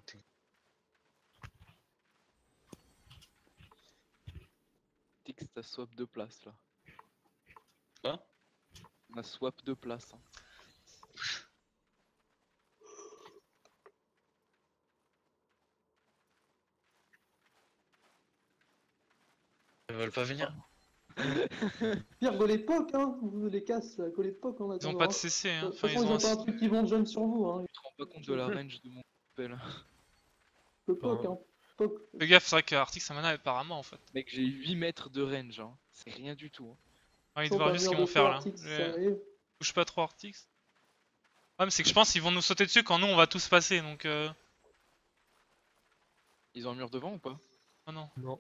côté. Tix, t'as swap de place là. Quoi? On a swap de place. Hein. Ils veulent pas venir? Pire, go les pocs, hein. Vous les casse, go les pocs en Ils ont attendant. pas de CC, hein. De toute Enfin, façon, ils ils ont ont pas un truc qui vont jump sur vous, hein. Je te rends pas compte de la range de mon spell. Le poc, hein. Poc. Fais gaffe, c'est vrai qu'Arctic sa mana est apparemment en fait. Mec, j'ai 8 mètres de range. Hein. C'est rien du tout. Hein. Ah, ils Sans doivent voir pas juste ce qu'ils mur vont de faire feu, là. Arctic, ça Les- arrive. Touche pas trop Arctic. Ouais, mais c'est que je pense qu'ils vont nous sauter dessus quand nous on va tous passer donc. Ils ont un mur devant ou pas? Oh non. Non.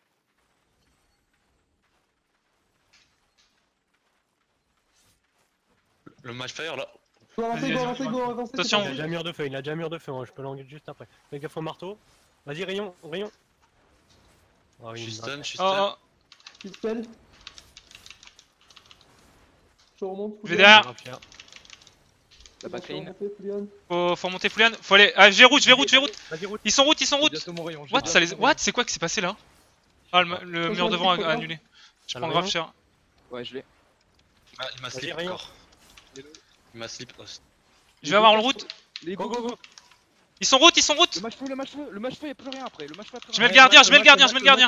Le match fire là. Go, avancez, Vas-y, go, vas-y, avancez, go, avancez. c'est Attention. Il a parti. déjà mur de feu, il a déjà mur de feu, hein, je peux l'engueuler juste après. Fais gaffe au marteau. Vas-y, rayon, rayon. Oh, Je il suis me stun, je suis Oh, stun. oh. Tu spell. Je remonte. Je vais derrière. grave fier. La backlane. Faut remonter Foulian. Faut aller. Ah, je vais route, je vais route, je vais route. Vas-y, route. Ils sont route, ils sont J'ai route. bientôt mon rayon. j'ai What, bientôt ça les... mon What, rayon. c'est quoi qui s'est passé là? Ah, le mur devant a annulé. Je prends grave cher. Ouais, je l'ai. Ah, il m'a Vas-y, slip rayon. encore. Il m'a slip. Oh, Je vais avoir le route. Les Go, go, go. Ils sont route, ils sont route. Le match feu, le match feu, le match feu, y'a plus rien après. Le match feu, Je mets le gardien, je mets le gardien, je mets le gardien.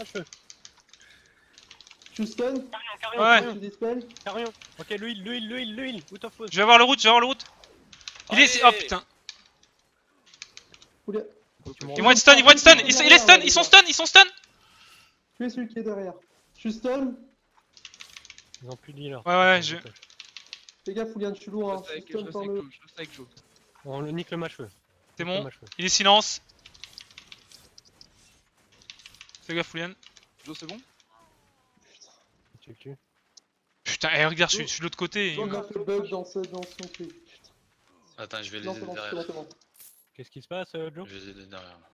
Tu stun. Ouais. Tu dispel. Carrion. Ok, l'huile. Out of pause. Je vais avoir le route, je vais avoir le route. Il est ici. Oh putain. Foulian. Ils vont être stun, ils vont être stun. Il est stun, ils sont stun, ils sont stun. Tu es celui qui est derrière. Je suis stun. Ils ont plus de healer. Ouais, je. Fais gaffe, Foulian, je suis lourd. Hein. Je Je suis stun par le. reste avec Joe. On le nique le match feu. C'est bon. Il est silence. Fais gaffe, Foulian. Joe, c'est bon? Tu le tues. Putain, eh, regarde, je suis de l'autre côté. Il m'a fait bug dans son truc. Attends, je vais les Non, c'est aider bon, c'est derrière. bon, c'est bon. Qu'est-ce qui se passe, Joe? Je vais les aider derrière.